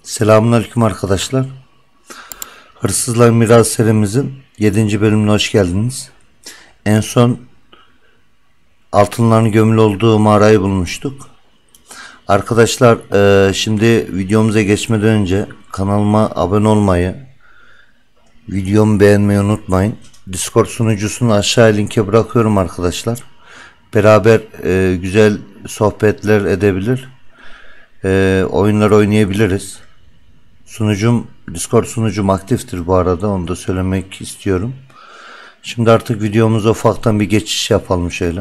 Selamünaleyküm arkadaşlar. Hırsızlar Miras serimizin 7. bölümüne hoş geldiniz. En son altınların gömülü olduğu mağarayı bulmuştuk. Arkadaşlar şimdi videomuza geçmeden önce kanalıma abone olmayı, videomu beğenmeyi unutmayın. Discord sunucusunu aşağı linke bırakıyorum arkadaşlar. Beraber güzel sohbetler edebilir, oyunlar oynayabiliriz. Discord sunucum aktiftir bu arada, onu da söylemek istiyorum. Şimdi artık videomuza ufaktan bir geçiş yapalım şöyle.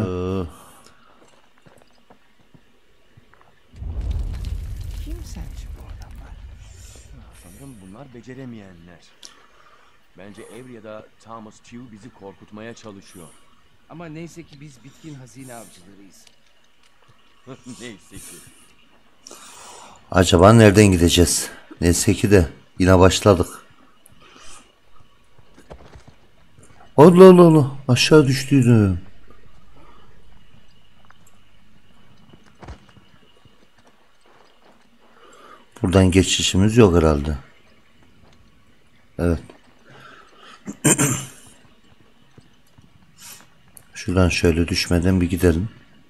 Kim sence bu adamlar? Sanırım bunlar beceremeyenler. Bence Avery ya da Thomas Tew bizi korkutmaya çalışıyor. Ama neyse ki biz bitkin hazine avcılarıyız. Neyse ki. Acaba nereden gideceğiz? Neyse ki de yine başladık. Allah Allah Allah, aşağı düştüydüm. Buradan geçişimiz yok herhalde. Evet. Şuradan şöyle düşmeden bir gidelim.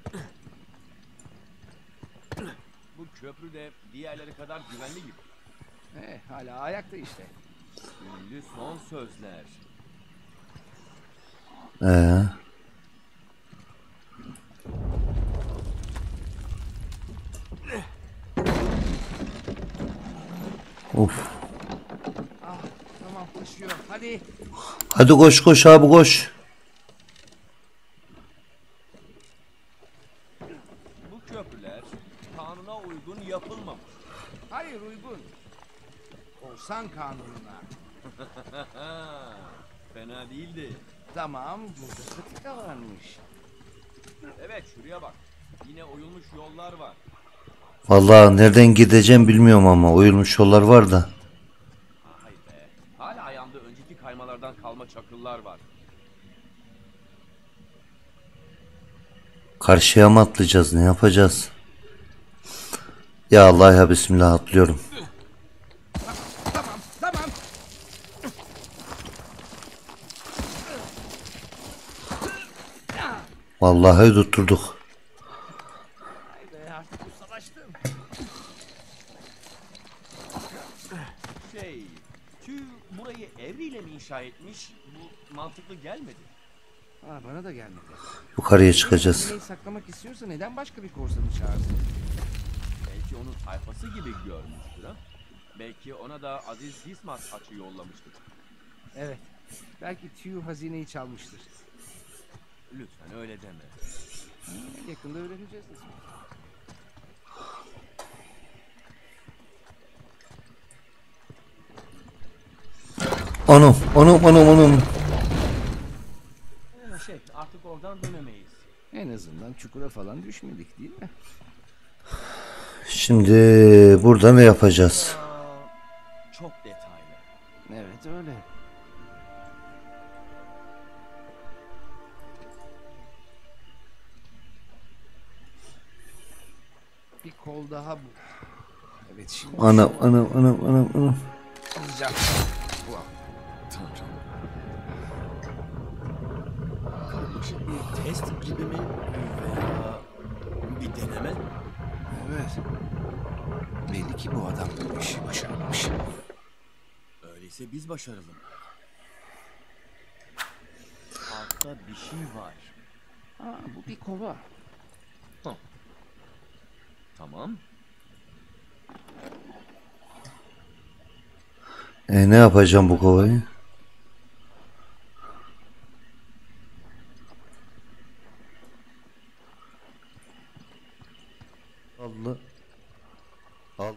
Bu köprü de diğerleri kadar güvenli gibi. Hala ayakta işte. Ünlü son sözler. Of. Tamam, taşıyor. Hadi. Hadi koş koş abi, koş. Bu köprüler kanuna uygun yapılmamış. Hayır, uygun. Korsan kanununa. Fena değildi. Tamam, burada patika varmış. Evet, şuraya bak. Yine oyulmuş yollar var. Vallahi nereden gideceğim bilmiyorum ama oyulmuş yollar var da. Hayır be. Hala ayağımda önceki kaymalardan kalma çakıllar var. Karşıya mı atlayacağız, ne yapacağız? Ya Allah, ya Bismillah, atlıyorum. Tamam. Vallahi tutturduk. Haydi, artık ustalaştım. Tüy burayı Avery ile mi inşa etmiş? Bu mantıklı gelmedi. Bana da gelmedi. Yukarıya çıkacağız. Hazineyi saklamak istiyorsa neden başka bir korsanı çağırsın? Belki onun tayfası gibi görmüştür ha? Belki ona da Aziz Dismas açı yollamıştır. Evet. Belki Tew hazineyi çalmıştır. Lütfen öyle deme. Yakında öğreneceğiz nasıl. Anam. Artık oradan dönemeyiz. En azından çukura falan düşmedik değil mi? Şimdi burada ne yapacağız? Çok detaylı. Evet öyle. Bir kol daha bu. Evet şimdi Anam. alacağım. Tanrım. Karmaşık bir test gibi mi? Veya bir deneme? Evet. Belli ki bu adam bu işi başarmış. Öyleyse biz başaralım. Altta bir şey var. Bu bir kova. Tamam. Ne yapacağım bu kovayı? Allah. Al.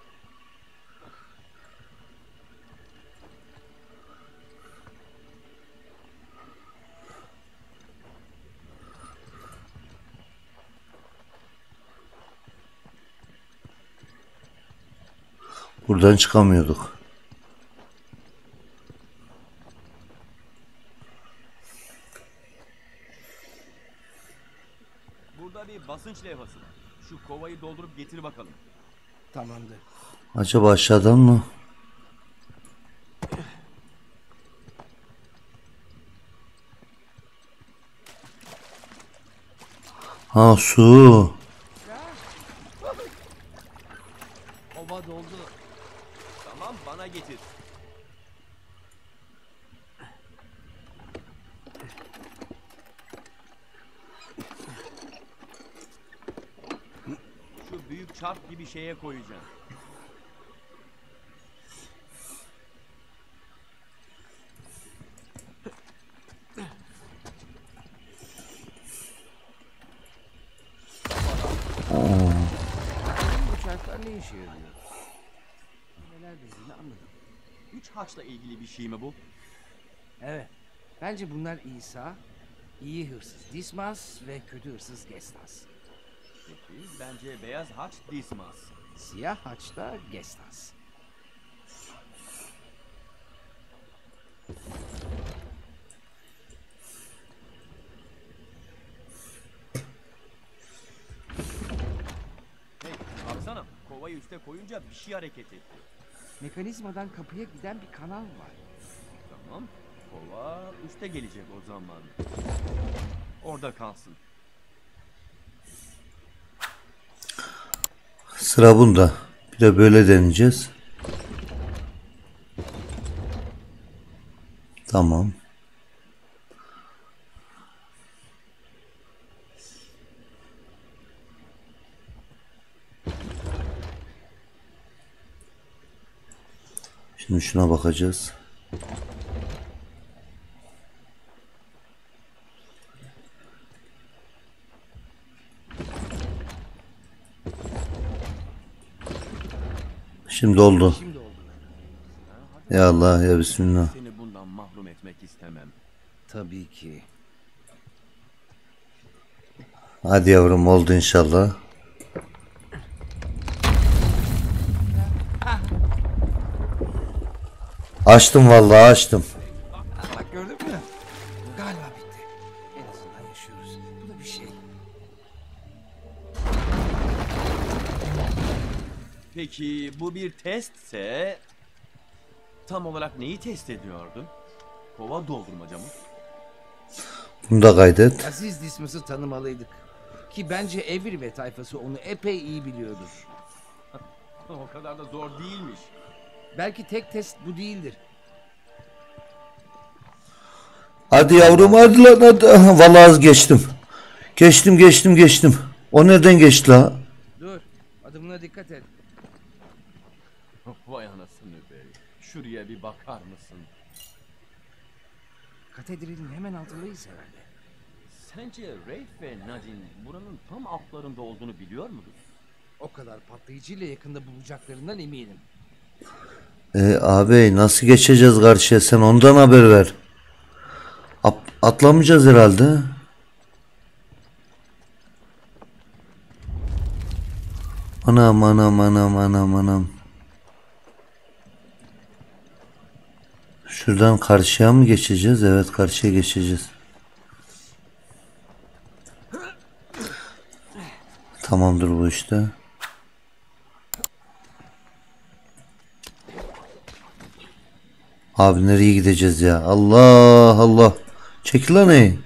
Buradan çıkamıyorduk. Burada bir basınç levhası var. Şu kovayı doldurup getir bakalım. Tamamdır. Acaba aşağıdan mı? Ha, su. Ova doldu. Tamam, bana getir. Şu büyük çarp gibi şeye koyacağım. Bu çarklar ne işe yarıyor? Neler dediğini anladım. Üç haçla ilgili bir şey mi bu? Evet. Bence bunlar İsa, iyi hırsız Dismas ve kötü hırsız Gestas. Peki, bence beyaz haç Dismas. Siyah haç da Gestas. Hey, baksana, kovayı üste koyunca bir şey hareket etti. Mekanizmadan kapıya giden bir kanal var. Tamam, kova üste gelecek o zaman. Orada kalsın. Sıra bunda. Bir de böyle deneyeceğiz. Tamam. Şimdi şuna bakacağız. Şimdi oldu. Şimdi oldu. Ya Allah ya Bismillah. Seni bundan mahrum etmek istemem. Tabii ki. Hadi yavrum, oldu inşallah. Açtım vallahi, açtım. Bak gördün mü? Galiba bitti. En azından yaşıyoruz. Bu da bir şey. Peki bu bir testse tam olarak neyi test ediyordun? Kova doldurmaca mı? Bunu da kaydet. Aziz Dismas'ı tanımalıydık. Ki bence Avery ve tayfası onu epey iyi biliyordur. O kadar da zor değilmiş. Belki tek test bu değildir. Hadi yavrum, hadi lan, hadi. Aha, vallahi az geçtim. Geçtim. O nereden geçti la? Dur, adımına dikkat et. Vay anasını be. Şuraya bir bakar mısın? Katedralin hemen altındayız herhalde. Sence Rafe ve Nadine buranın tam altlarında olduğunu biliyor mudur? O kadar patlayıcıyla yakında bulacaklarından eminim. Abi nasıl geçeceğiz karşıya, sen ondan haber ver. Atlamayacağız herhalde. Anam. Şuradan karşıya mı geçeceğiz? Evet, karşıya geçeceğiz. Tamamdır bu işte. Abi nereye gideceğiz ya? Allah. Çekil lan ey.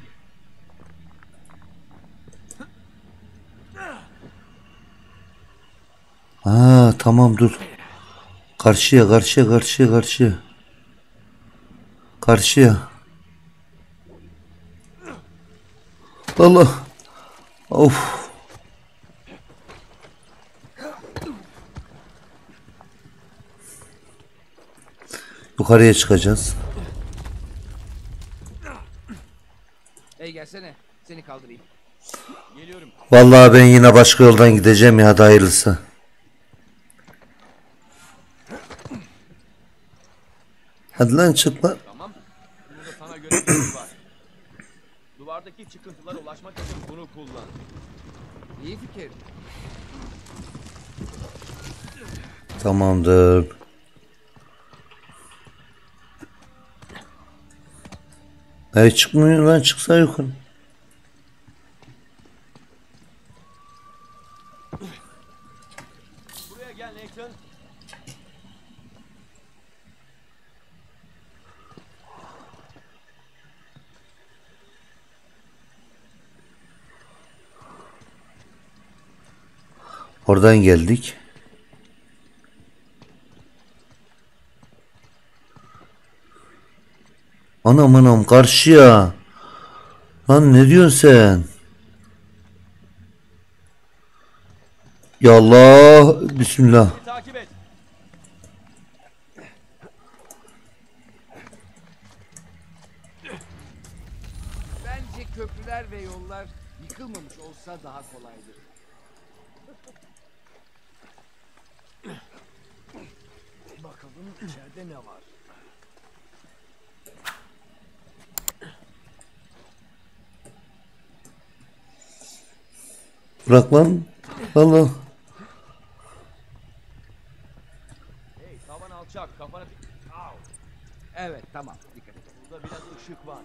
Ha tamam, dur. Karşıya. Allah. Of. Yukarıya çıkacağız. Hey gelsene, seni kaldırayım. Geliyorum. Vallahi ben yine başka yoldan gideceğim ya, hadi hayırlısı. Hadi lan, çık lan. Tamam. Burada sana göre bir şey var. Duvardaki çıkıntılara ulaşmak için bunu kullan. İyi fikir. Tamamdır. Çıkmıyor lan, çıksa yukarı. Buraya gel Nathan. Oradan geldik. Anam anam karşıya. Lan ne diyorsun sen? Ya Allah. Bismillah. Beni takip et. Bence köprüler ve yollar yıkılmamış olsa daha kolaydır. Bakalım içeride ne var? Bırak lan. Allah. Hey, tavan alçak, kafana... Au! Evet, tamam. Dikkat et. Burada biraz ışık var.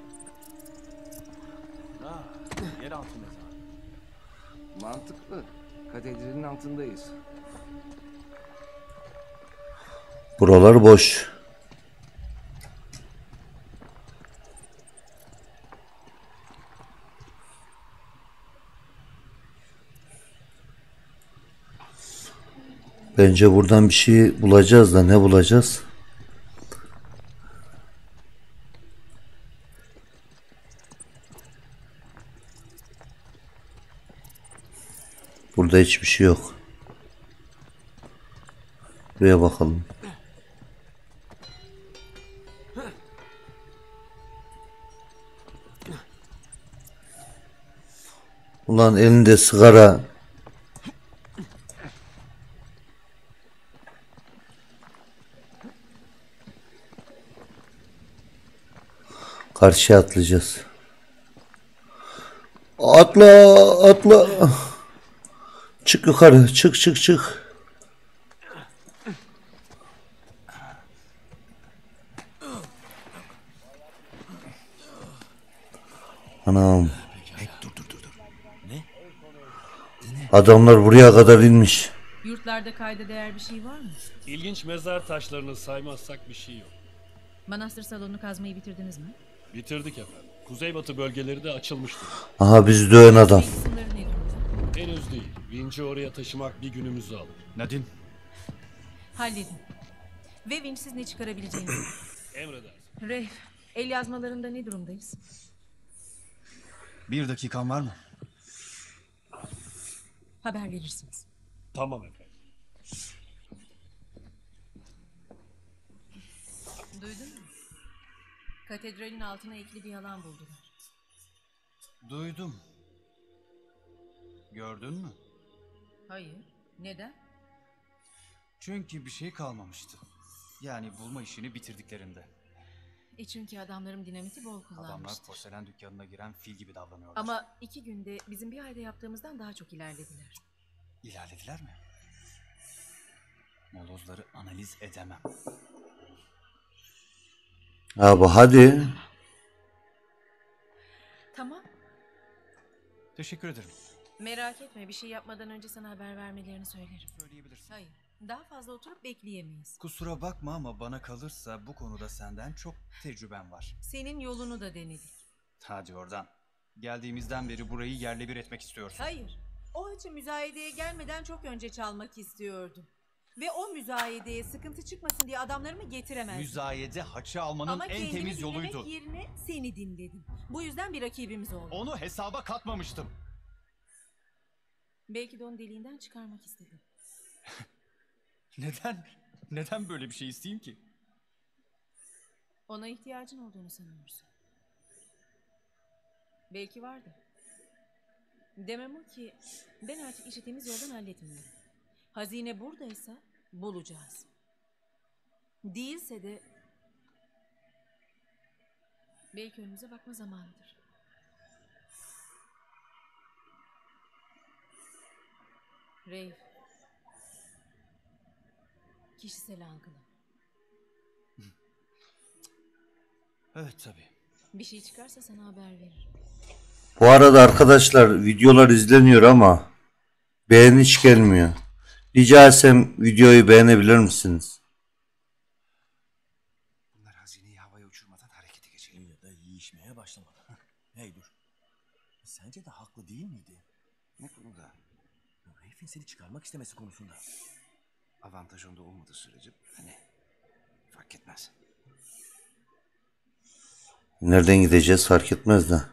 Yeraltı mezarı. Mantıklı. Katedralin altındayız. Buralar boş. Bence buradan bir şey bulacağız da ne bulacağız? Burada hiçbir şey yok. Buraya bakalım. Ulan elinde sigara. Karşıya atlayacağız. Atla, atla. Çık yukarı, çık çık çık. Anam. Adamlar buraya kadar inmiş. Yurtlarda kayda değer bir şey var mı? İlginç mezar taşlarını saymazsak bir şey yok. Manastır salonunu kazmayı bitirdiniz mi? Bitirdik efendim. Kuzeybatı bölgeleri de açılmıştır. Aha bizi döven adam. Kısımları ne durumda? Henüz değil. Vinci oraya taşımak bir günümüzü alır. Nadine, Halledin. Ve vinçsiz ne çıkarabileceğinizi. Emredersin. Reif, el yazmalarında ne durumdayız? 1 dakikan var mı? Haber verirsiniz. Tamam efendim. Duydun mu? Katedralin altına ekli bir alan buldular. Duydum. Gördün mü? Hayır. Neden? Çünkü bir şey kalmamıştı. Yani bulma işini bitirdiklerinde. Çünkü adamlarım dinamiti bol Adamlar kullanmıştır. porselen dükkanına giren fil gibi davranıyorlar. Ama 2 günde bizim bir ayda yaptığımızdan daha çok ilerlediler. İlerlediler mi? Molozları analiz edemem. Abi hadi. Tamam. Teşekkür ederim. Merak etme, bir şey yapmadan önce sana haber vermelerini söylerim. Söyleyebilirsin. Hayır, daha fazla oturup bekleyemeyiz. Kusura bakma ama bana kalırsa bu konuda senden çok tecrüben var. Senin yolunu da denedik. Hadi oradan. Geldiğimizden beri burayı yerle bir etmek istiyorsun. Hayır, o haçı müzayedeye gelmeden çok önce çalmak istiyordum. Ve o müzayedeye sıkıntı çıkmasın diye adamlarımı getiremezdim. Müzayede haçı almanın Ama en kendimi temiz dinlemek yoluydu. yerine seni dinledim. Bu yüzden bir rakibimiz oldu. Onu hesaba katmamıştım. Belki de onu deliğinden çıkarmak istedim. Neden? Neden böyle bir şey isteyeyim ki? Ona ihtiyacın olduğunu sanıyorsun. Belki vardı. Demem o ki ben artık işi temiz yoldan halletmiyorum. Hazine buradaysa bulacağız. Değilse de belki önümüze bakma zamanıdır. Reif. Kişisel algılı. Evet tabii. Bir şey çıkarsa sana haber veririm. Bu arada arkadaşlar videolar izleniyor ama beğeni hiç gelmiyor. Rica etsem videoyu beğenebilir misiniz? Bunlar hazineyi havaya uçurmadan harekete geçelim. Ya da yiyişmeye başlamadan. Hey dur. Sence de haklı değil miydi? Ne konuda? Reif Herifin seni çıkarmak istemesi konusunda. Avantaj onda olmadığı sürece hani fark etmez. Nereden gideceğiz fark etmez de.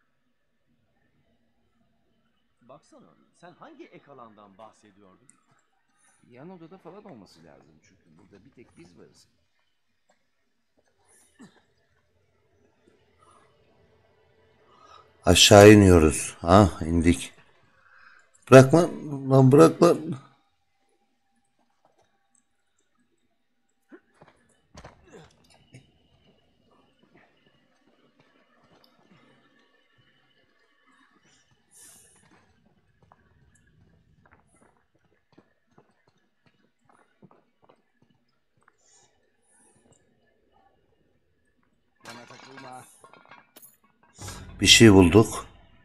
Baksana, sen hangi ek alandan bahsediyordun? Yan odada falan olması lazım çünkü burada bir tek biz varız. Aşağı iniyoruz. Ha, indik. Bırak lan bırak lan. Bana takılma. Bir şey bulduk.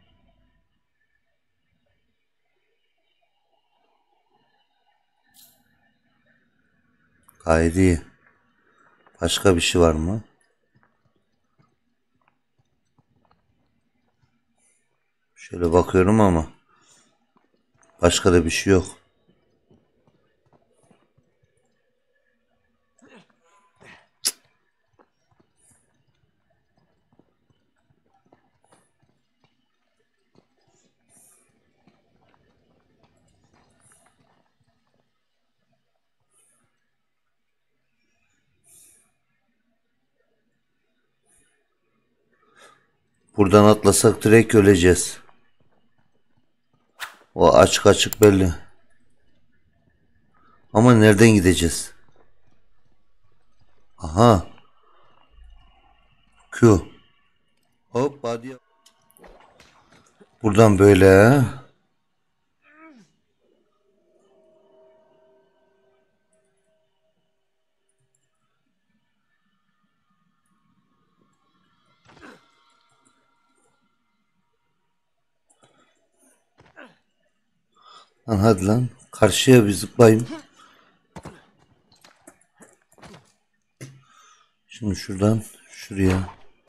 Gayet iyi. Başka bir şey var mı? Şöyle bakıyorum ama başka da bir şey yok. Buradan atlasak direkt öleceğiz. O açık açık belli. Ama nereden gideceğiz? Aha. Q. Hop hadi. Buradan böyle. Lan hadi lan. Karşıya bir zıplayayım. Şimdi şuradan şuraya.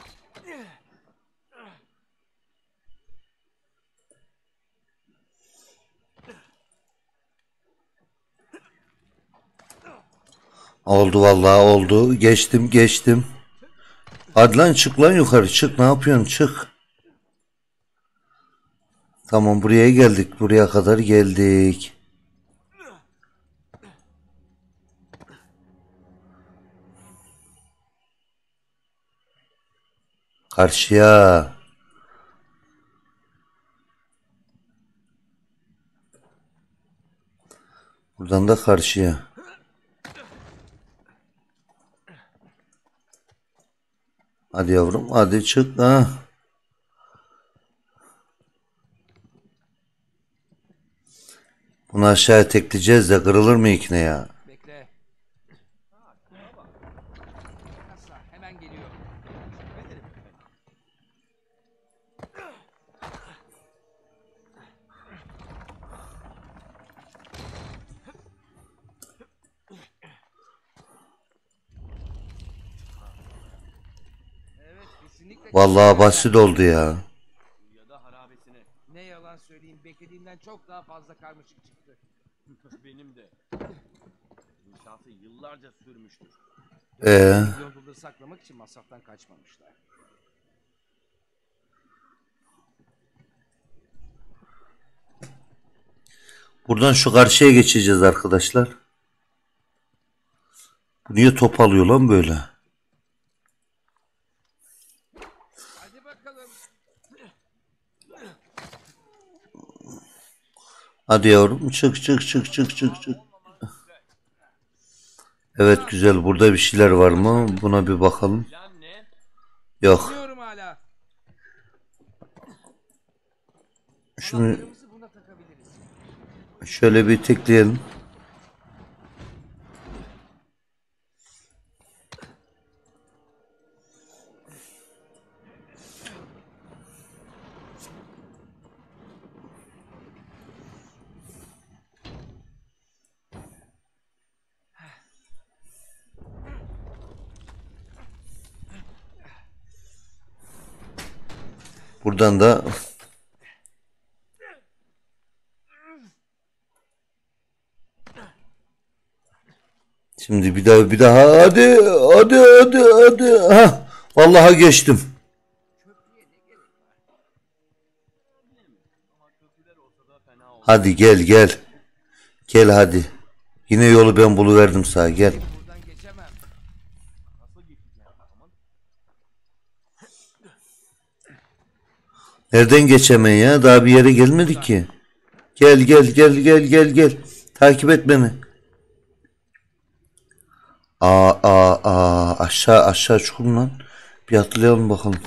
Oldu vallahi oldu. Geçtim. Hadi lan çık lan yukarı çık. Ne yapıyorsun? Çık. Tamam buraya geldik. Buraya kadar geldik. Karşıya. Buradan da karşıya. Hadi yavrum hadi çık ha. Bunu aşağıya tekleyeceğiz de kırılır mı ikne ya? Bekle. Asla hemen geliyor. Evet kesinlikle. Vallahi basit oldu ya. Ya da harabesine. Ne yalan söyleyeyim beklediğimden çok daha fazla karmaşık çıktı. Benim de. İnşaatı yıllarca sürmüştür. Yolda saklamak için masraftan kaçmamışlar. Buradan şu karşıya geçeceğiz arkadaşlar. Bu niye top alıyor lan böyle? Hadi bakalım. Hadi yavrum çık. Evet güzel burada bir şeyler var mı? Buna bir bakalım. Plan ne? Yok. Bilmiyorum hala. Şunu Anahtarımızı buna takabiliriz. şöyle bir tekleyelim. Buradan da Şimdi bir daha hadi. Ha, vallahi geçtim. Hadi gel. Gel hadi. Yine yolu ben buluverdim sana, gel. Buradan geçemem. Nereden geçemeyin ya? Daha bir yere gelmedik ki. Gel. Takip et beni. Aşağı çukur lan. Bir atlayalım bakalım.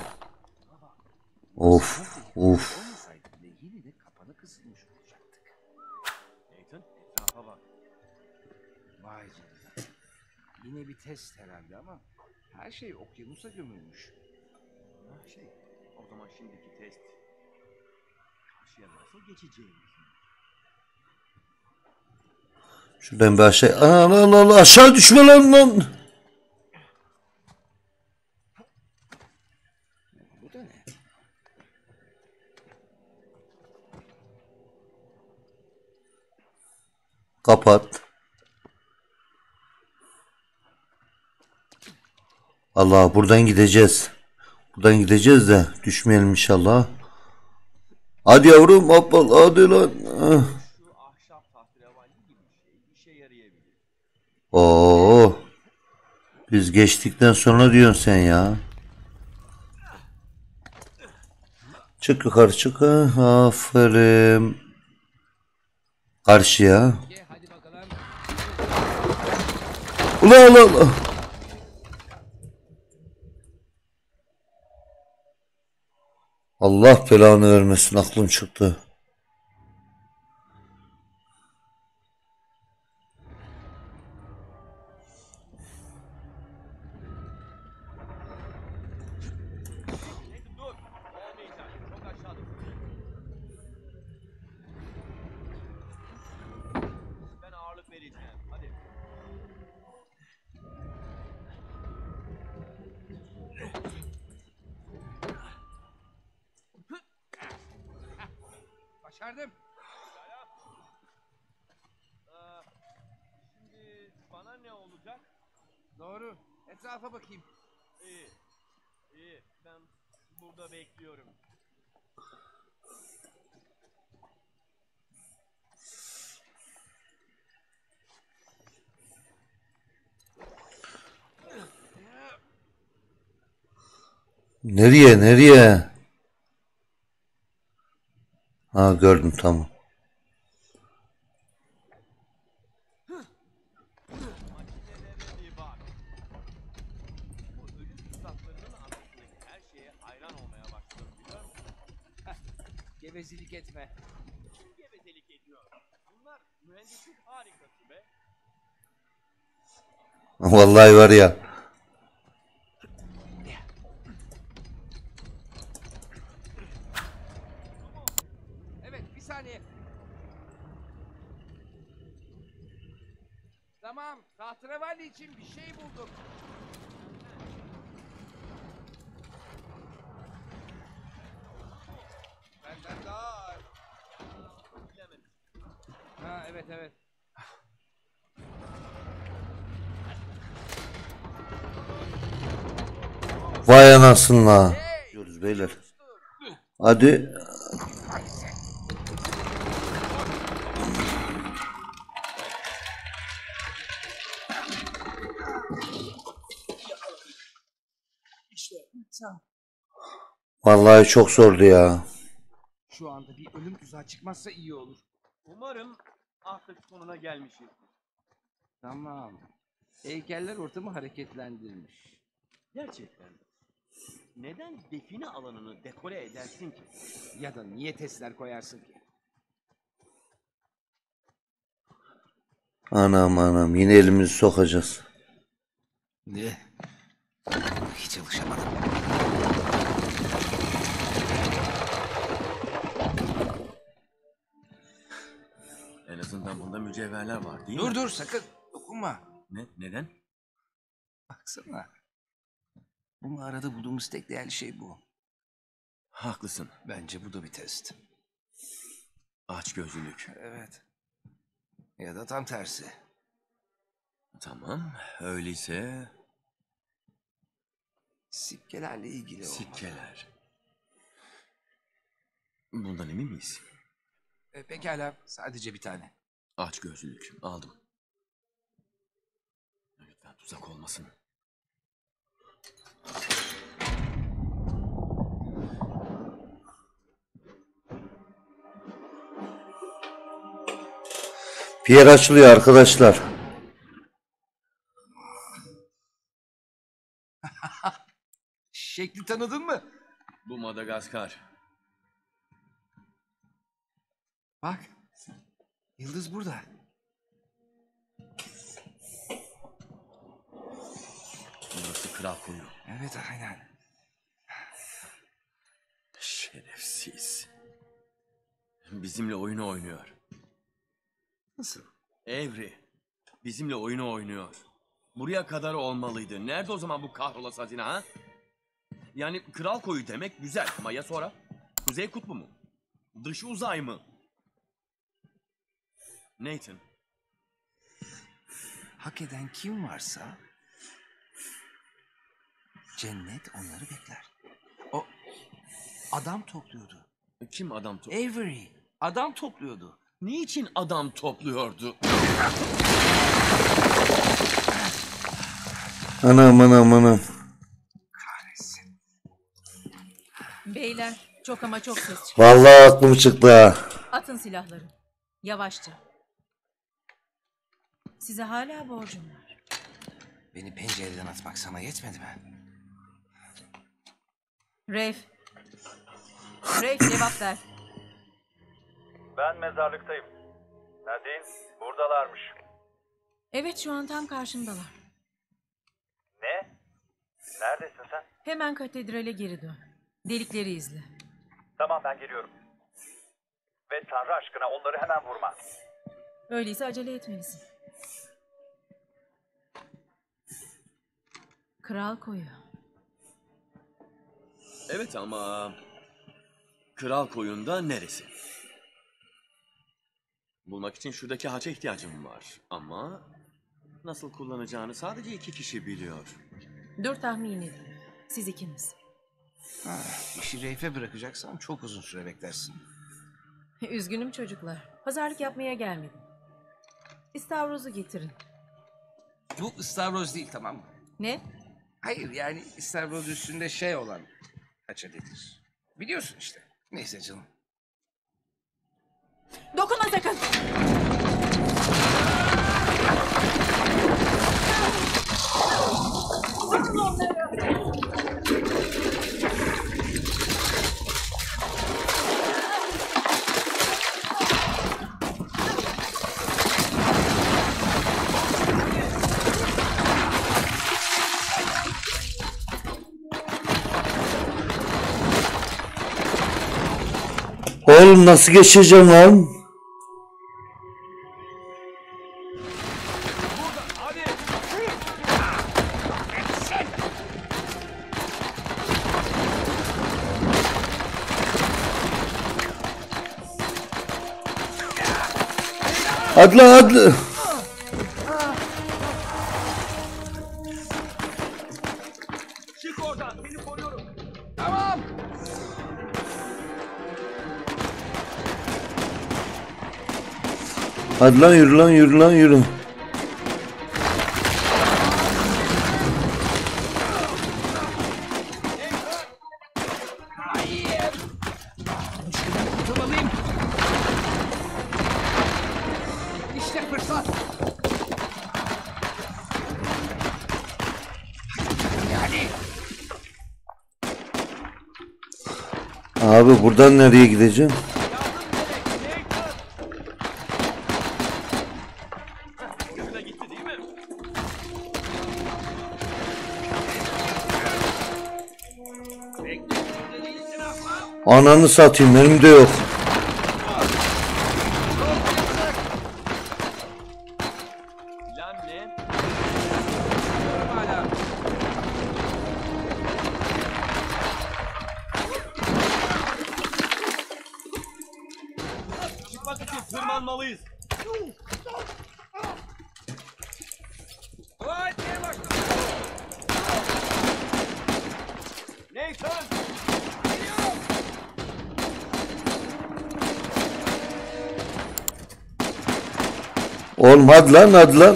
Of. Olmasaydı bile yine de kapana kısılmış olacaktık. Nathan, etrafa bak. Vay canına. Yine bir test herhalde ama her şey okyanusa gömülmüş. O zaman şimdiki test. Karşıya nasıl geçeceğimiz. Şuradan bir aşağı. Allah, aşağı düşme lan. Bu da ne? Kapat. Allah, buradan gideceğiz. Buradan gideceğiz de düşmeyelim inşallah. Hadi yavrum, hoppa, hadi lan. Şu ahşap tahterevalli gibi bir şey işe yarayabilir. Oo. Biz geçtikten sonra diyorsun sen ya. Çık yukarı çık. Aferin. Karşıya. Hadi bakalım. Ula. Allah belanı vermesin, aklım çıktı. Nathan dur. Olmayacak. Çok aşağıda. Ben ağırlık vereceğim. Hadi. Başardım. Şimdi bana ne olacak? Doğru. Etrafa bakayım. İyi. Ben burada bekliyorum. Nereye? Ha, gördüm, tamam. Makinelere bir bak. Bu ölü fırsatlarının arasındaki her şeye hayran olmaya başladım, biliyor musun? Gevezelik etme. Kim gevezelik ediyor? Bunlar mühendislik harikası be. Vallahi var ya. Evet, bir saniye. Tamam, tahterevalli için bir şey buldum. Benden daha ağır. Bilemedim. Ha, evet. Vay anasını. Diyoruz beyler. Hadi. Vallahi çok zordu ya. Şu anda bir ölüm tuzağı çıkmazsa iyi olur. Umarım artık sonuna gelmişiz. Tamam. Heykeller ortamı hareketlendirmiş. Gerçekten. Neden define alanını dekore edersin ki? Ya da niye testler koyarsın ki? Anam yine elimizi sokacağız. Ne? Hiç alışamadım. En azından bunda mücevherler var değil mi? Dur sakın dokunma. Neden? Baksana. Bu mağarada bulduğumuz tek değerli şey bu. Haklısın. Bence bu da bir test. Açgözlülük. Evet. Ya da tam tersi. Tamam, öyleyse Sikkelerle ilgili olmalı. sikkeler. Bundan emin miyiz? Pekala, sadece bir tane. Aç gözlülük, aldım. Lütfen tuzak olmasın. Bir yer açılıyor arkadaşlar. Şekli tanıdın mı? Bu Madagaskar. Bak, yıldız burada. Burası Kral Koyu. Evet, aynen. Şerefsiz. Bizimle oyunu oynuyor. Nasıl? Avery. Bizimle oyunu oynuyor. Buraya kadar olmalıydı. Nerede o zaman bu kahrolası hazine ha? Yani Kral Koyu demek güzel ama ya sonra? Kuzey Kutbu mu? Dışı uzay mı? Nathan. Hak eden kim varsa cennet onları bekler. O adam topluyordu. Kim adam topluyordu? Avery adam topluyordu. Niçin adam topluyordu? Anam anam anam. Kahretsin. Beyler, çok ama çok ses çıkıyor. Vallahi aklım çıktı ha. Atın silahları. Yavaşça. Size hala borcum var. Beni pencereden atmak sana yetmedi mi? Rafe. Rafe cevap ver. Ben mezarlıktayım. Nadine, buradalarmış. Evet, şu an tam karşımdalar. Ne? Neredesin sen? Hemen katedrale geri dön. Delikleri izle. Tamam, ben geliyorum. Ve Tanrı aşkına onları hemen vurma. Öyleyse acele etmelisin. Kral Koyu. Evet ama... Kral Koyu'nda neresi? Bulmak için şuradaki haça ihtiyacım var. Ama... Nasıl kullanacağını sadece 2 kişi biliyor. Dur tahmin edeyim. Siz ikiniz. İşi Reif'e bırakacaksam çok uzun süre beklersin. Üzgünüm çocuklar. Pazarlık yapmaya gelmedim. İstavrozu getirin. Bu ıstavroz değil, tamam mı? Ne? Hayır, yani ıstavroz üstünde şey olan haçadedir. Biliyorsun işte. Neyse canım. Dokunma sakın! Oğlum nasıl geçeceğim lan? Hadi lan hadi. Çık oradan, seni koruyorum. Tamam. Hadi lan yürü lan yürü lan yürü. Hayır. Şuradan kurtulmalıyım. İşte fırsat. Yani. Abi buradan nereye gideceğim? Gözüne gitti değil mi? Ananı satayım benim de yok. Plan ne? Hala. Çıkmak için tırmanmalıyız. Oğlum hadi lan hadi lan.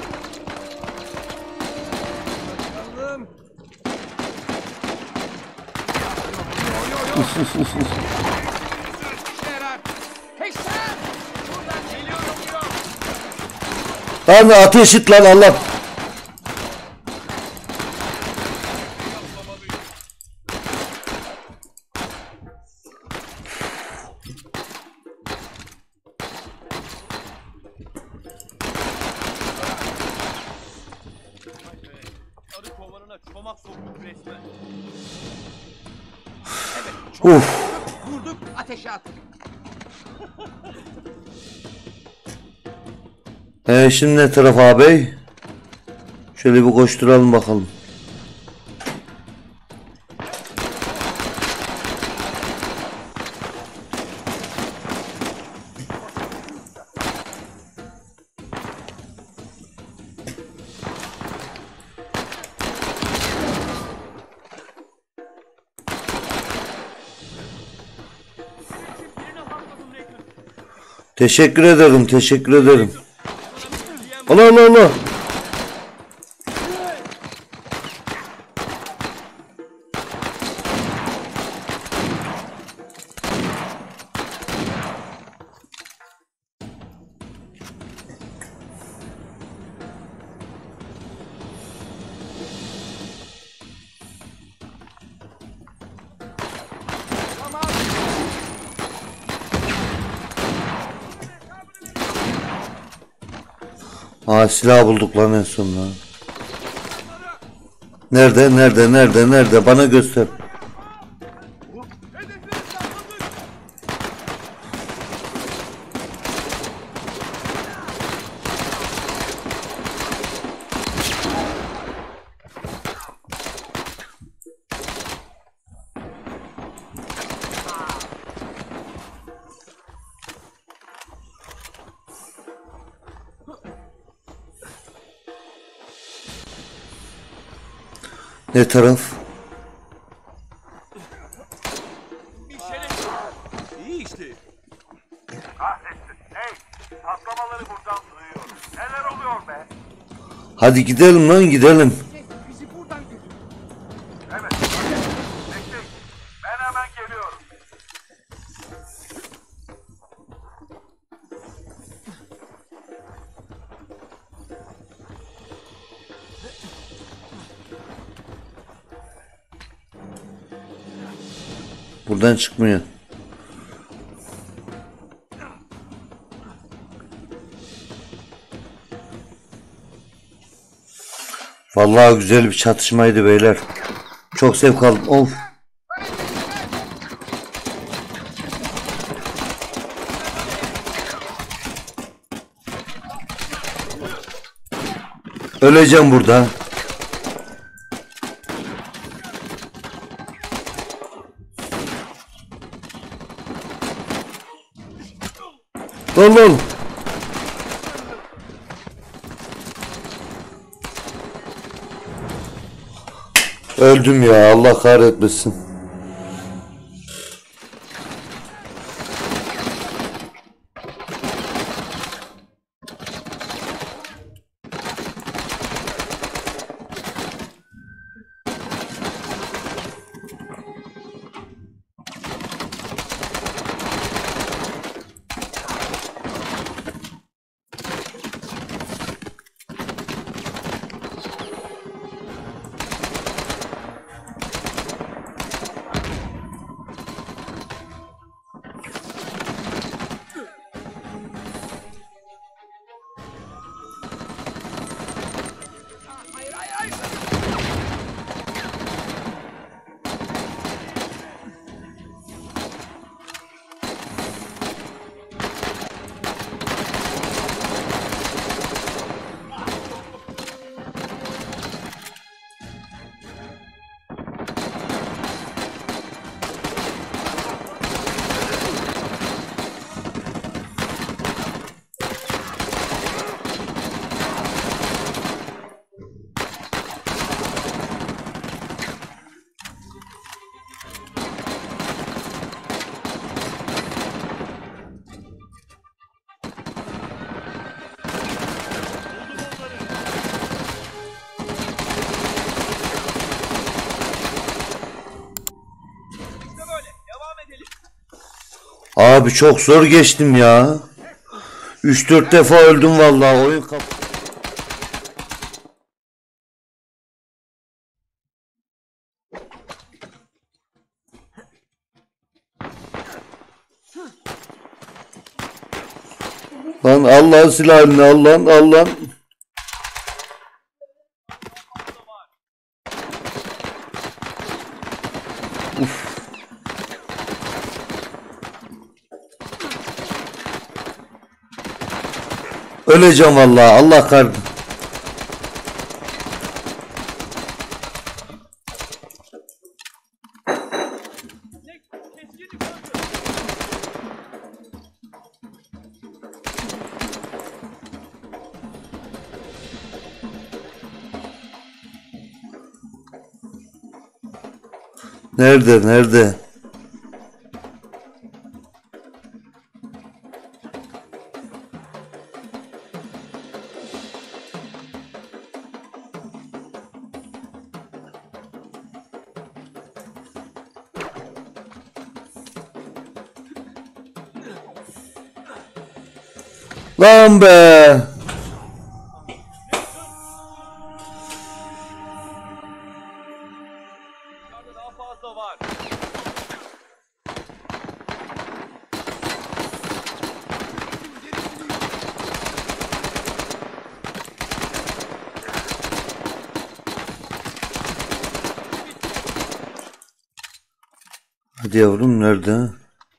Bakalım. İşe yarar. Hey sen! Buradan geliyorum diyor. Lan ateş et lan Allah. Arı kovanına çomak soktuk resmen. Uf. Vurduk, ateşe attık. Şimdi ne taraf abi? Şöyle bir koşturalım bakalım. Teşekkür ederim, teşekkür ederim. Allah Allah Allah. Silah bulduk lan en sonunda. Nerede? Bana göster. Ne taraf? Bir şeref. İyi işte. Kahretsin. Hey, patlamaları buradan duyuyorum. Neler oluyor be? Hadi gidelim lan gidelim. Bizi buradan götür. Evet. Bekleyin. Ben hemen geliyorum. Buradan çıkmıyor. Vallahi güzel bir çatışmaydı beyler. Çok zevk aldım. Of. Öleceğim burada. Lan. Öldüm ya, Allah kahretmesin. Abi çok zor geçtim ya. 3-4 defa öldüm vallahi oyun Lan Allah'ın silahını Allah'ın. Öleceğim vallahi Allah kahretsin. Nerede? Lan be. Yukarıda daha fazla var. Hadi yavrum nerede?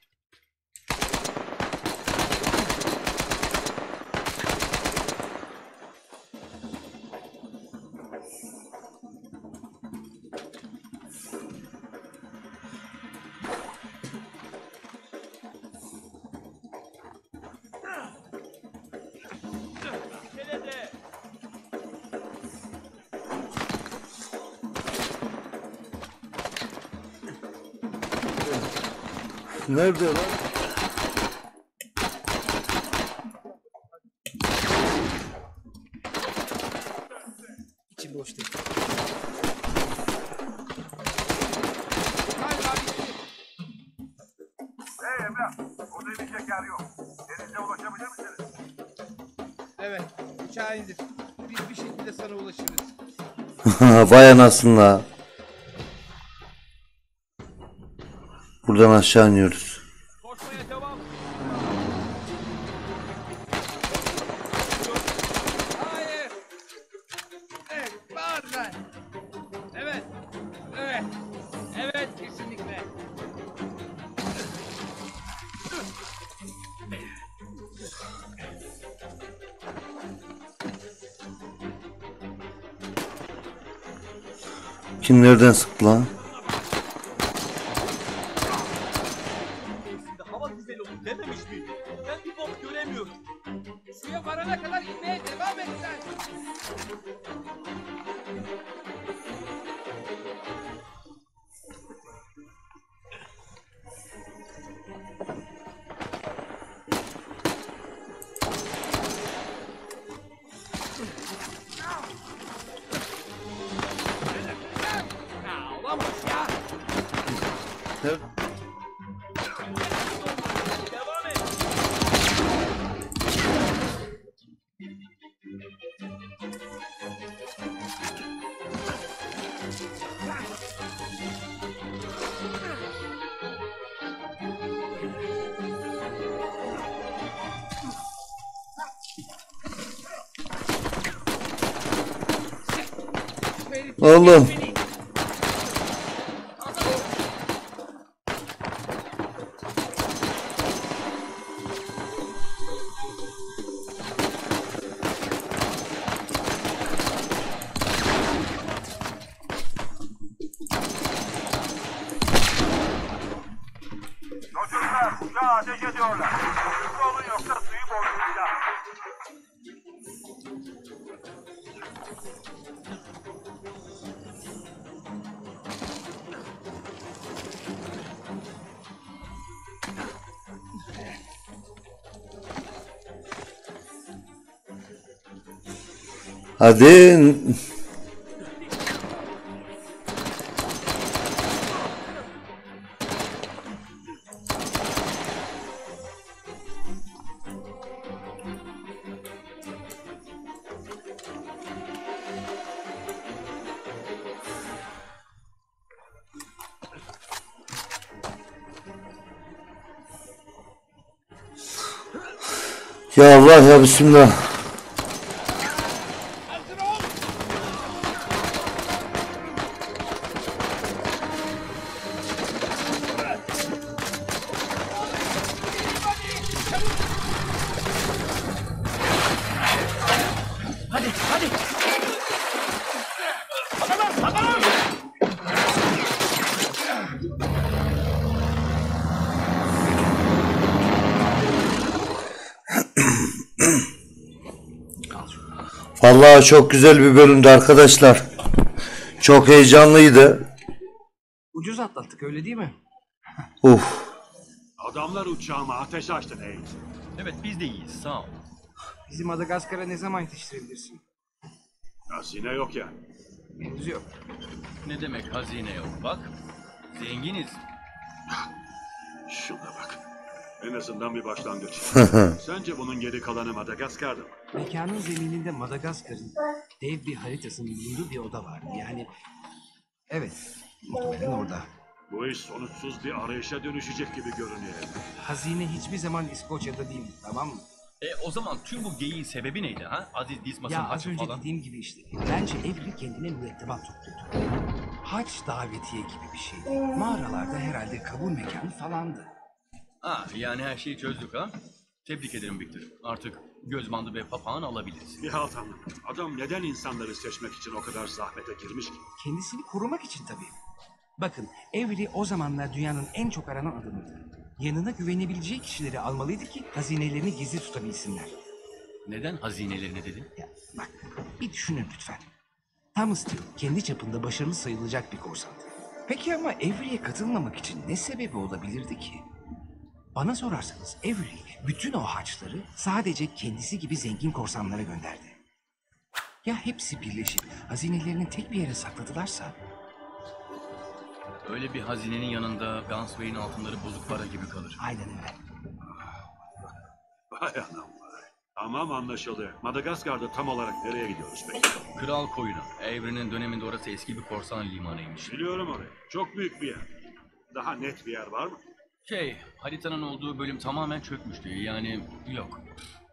İskelede. Nerede lan? İçim boş değil. Hey Emrah, burada inecek yer yok. Denize ulaşabilir misiniz? Evet, uçağı indir. Biz bir şekilde sana ulaşırız. Vay anasını. Buradan aşağı iniyoruz. Koşmaya devam. Hayır! Evet, bağır lan! Evet, evet, evet kesinlikle. Kim nereden sıktı lan? Mevsimde hava güzel olur dememiş miydim? Ben bir bok göremiyorum. Suya varana kadar inmeye devam et sen. Ya olamaz ya. Devam et. Oğlum. Çocuklar, uçağa ateş ediyorlar. Hızlı olun yoksa suyu bozduracağım. Hadi. Ya Allah ya bismillah. Vallahi çok güzel bir bölümdü arkadaşlar. Çok heyecanlıydı. Ucuz atlattık öyle değil mi? Adamlar uçağıma ateş açtı Nate. Evet biz de iyiyiz sağ ol. Bizi Madagaskar'a ne zaman yetiştirebilirsin? Hazine yok ya. Henüz yok. Ne demek hazine yok bak. Zenginiz. Şuna bak. En azından bir başlangıç. Sence bunun geri kalanı Madagaskar'da mı? Mekanın zemininde Madagaskar'ın dev bir haritasının bulunduğu bir oda vardı. Yani evet, muhtemelen orada. Bu iş sonuçsuz bir arayışa dönüşecek gibi görünüyor. Hazine hiçbir zaman İskoçya'da değildi, tamam mı? O zaman tüm bu geyiğin sebebi neydi ha? Aziz Dismas'ın Ya az haçı önce falan. dediğim gibi işte. Bence Avery kendine mürettebat topluyordu. Haç davetiye gibi bir şeydi. Mağaralarda herhalde kabul mekanı falandı. Yani her şeyi çözdük ha? Tebrik ederim Victor. Artık göz bandı ve papağan alabiliriz. Bir halt anlamadım. Adam neden insanları seçmek için o kadar zahmete girmiş ki? Kendisini korumak için tabii. Bakın, Avery o zamanlar dünyanın en çok aranan adamıydı. Yanına güvenebileceği kişileri almalıydı ki hazinelerini gizli tutabilsinler. Neden hazinelerini dedin? Ya bak, bir düşünün lütfen. Thomas Steele kendi çapında başarılı sayılacak bir korsandı. Peki ama Avery'e katılmamak için ne sebebi olabilirdi ki? Bana sorarsanız Avery bütün o haçları sadece kendisi gibi zengin korsanlara gönderdi. Ya hepsi birleşip hazinelerini tek bir yere sakladılarsa? Öyle bir hazinenin yanında Gunsway'in altınları bozuk para gibi kalır. Aynen öyle. Vay anam vay. Tamam anlaşıldı. Madagaskar'da tam olarak nereye gidiyoruz peki? Kral Koyunu. Avery'nin döneminde orası eski bir korsan limanıymış. Biliyorum orayı. Çok büyük bir yer. Daha net bir yer var mı? Haritanın olduğu bölüm tamamen çökmüştü. Yani yok.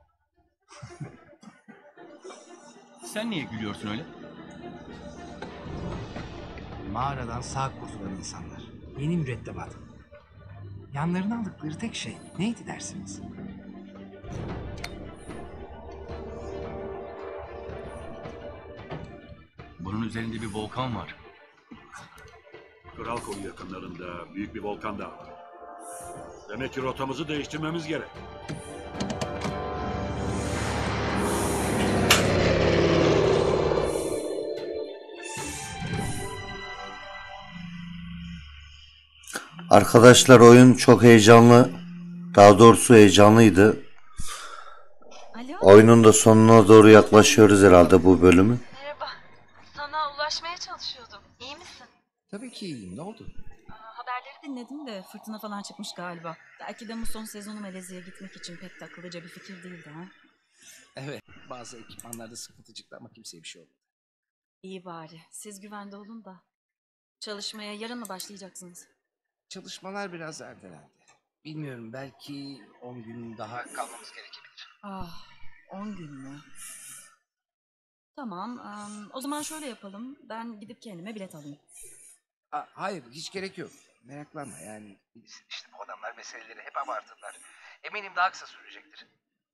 Sen niye gülüyorsun öyle? Mağaradan sağ kurtulan insanlar. Yeni mürettebat. Yanlarına aldıkları tek şey neydi dersiniz? Bunun üzerinde bir volkan var. Kral Koyu yakınlarında büyük bir volkan daha var. Demek ki rotamızı değiştirmemiz gerek. Arkadaşlar oyun çok heyecanlı. Daha doğrusu heyecanlıydı. Alo? Oyunun da sonuna doğru yaklaşıyoruz herhalde bu bölümü. Merhaba. Sana ulaşmaya çalışıyordum. İyi misin? Tabii ki iyiyim. Ne oldu? Haberleri dinledim de fırtına falan çıkmış galiba. Belki de muson sezonu Malezya'ya gitmek için pek de akıllıca bir fikir değildi ha. Evet. Bazı ekipmanlarda sıkıntı çıktı ama kimseye bir şey olmadı. İyi bari. Siz güvende olun da. Çalışmaya yarın mı başlayacaksınız? Çalışmalar biraz ertelendi. Bilmiyorum, belki 10 gün daha kalmamız gerekebilir. 10 gün mü? Tamam. O zaman şöyle yapalım. Ben gidip kendime bilet alayım. Hayır, hiç gerek yok. Meraklanma yani. İşte bu adamlar meseleleri hep abartırlar. Eminim daha kısa sürecektir.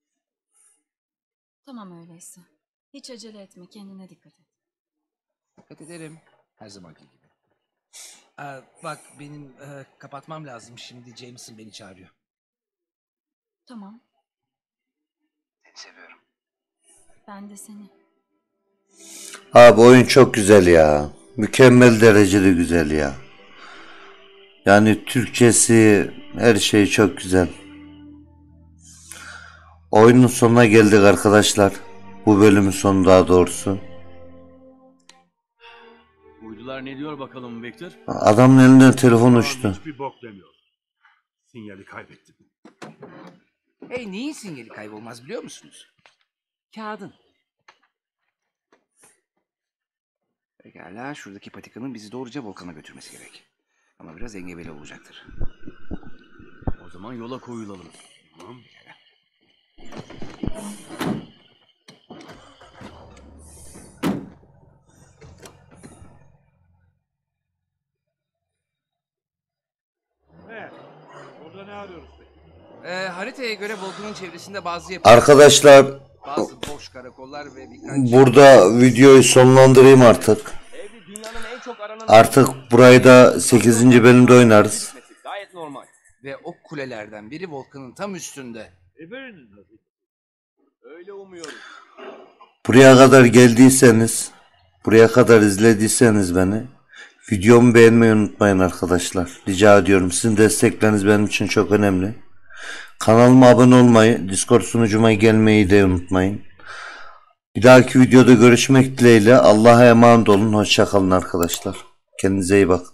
Tamam öyleyse. Hiç acele etme. Kendine dikkat et. Dikkat ederim. Her zamanki gibi. Bak benim kapatmam lazım. Şimdi Jameson beni çağırıyor. Tamam. Seni seviyorum. Ben de seni. Abi oyun çok güzel ya. Mükemmel derecede güzel ya. Yani Türkçesi, her şey çok güzel. Oyunun sonuna geldik arkadaşlar. Bu bölümün sonu daha doğrusu. Uydular ne diyor bakalım Victor? Adamın elinden telefon uçtu. Hiçbir bok demiyor. Sinyali kaybettim. Hey, neyin sinyali kaybolmaz biliyor musunuz? Kağıdın. Pekala, şuradaki patikanın bizi doğruca volkana götürmesi gerek. Ama biraz engebeli olacaktır. O zaman yola koyulalım. Tamam. Evet. Burada ne arıyoruz peki? Haritaya göre volkanın çevresinde bazı yapılar, Arkadaşlar bazı boş karakollar ve birkaç... burada videoyu sonlandırayım artık. Evri dünyanın en çok aranan... Artık burayı da 8. bölümde oynarız. Gayet normal. Ve o kulelerden biri volkanın tam üstünde. Avery'nin hazinesi. Öyle umuyorum. Buraya kadar geldiyseniz, buraya kadar izlediyseniz beni, videomu beğenmeyi unutmayın arkadaşlar. Rica ediyorum. Sizin destekleriniz benim için çok önemli. Kanalıma abone olmayı, Discord sunucuma gelmeyi de unutmayın. Bir dahaki videoda görüşmek dileğiyle. Allah'a emanet olun. Hoşça kalın arkadaşlar. Kendinize iyi bakın.